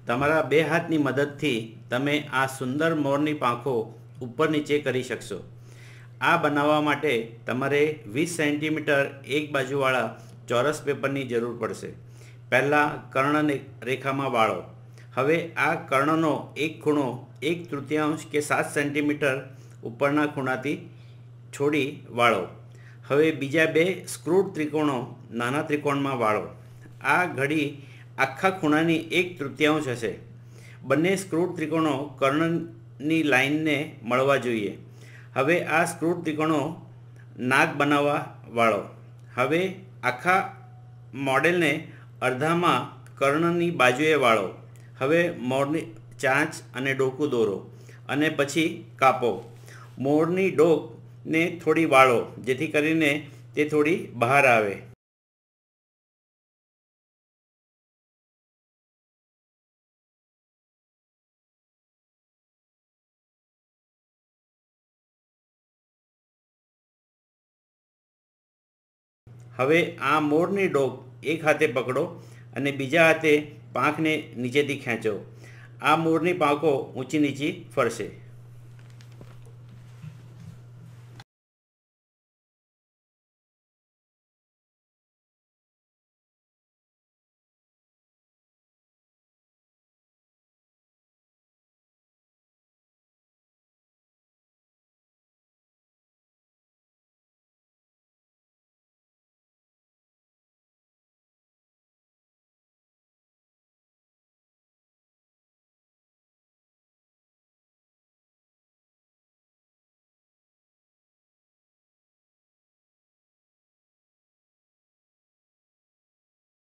તમારા બે હાથની મદદથી તમે આ સુંદર મોરની પાંખો ઉપર નીચે કરી શકશો। આ બનાવવા માટે તમારે 20 સેન્ટીમીટર એક બાજુવાળા ચોરસ પેપરની જરૂર પડશે। પહેલાં કર્ણ રેખામાં વાળો। હવે આ કર્ણનો એક ખૂણો 1/3 કે 7 સેન્ટીમીટર ઉપરના ખૂણાથી છોડી વાળો। હવે બીજા બે સ્ક્રૂડ ત્રિકોણો નાના ત્રિકોણમાં વાળો। આ ઘડી આખા ખૂણાની 1/3 હશે। બંને સ્ક્રૂડ ત્રિકોણો કર્ણની લાઇનને મળવા જોઈએ। હવે આ સ્ક્રૂડ ત્રિકોણો નાક બનાવવા વાળો। હવે આખા મોડેલને અડધામાં કર્ણની બાજુએ વાળો। હવે મોરની ચાંચ અને ડોકું દોરો અને પછી કાપો। મોરની ડોકને થોડી વાળો જેથી કરીને તે થોડી બહાર આવે। હવે આ મોરની ડોક એક હાથે પકડો અને બીજા હાથે પાંખને નીચેથી ખેંચો। આ મોરની પાંખો ઊંચી નીચી ફરશે।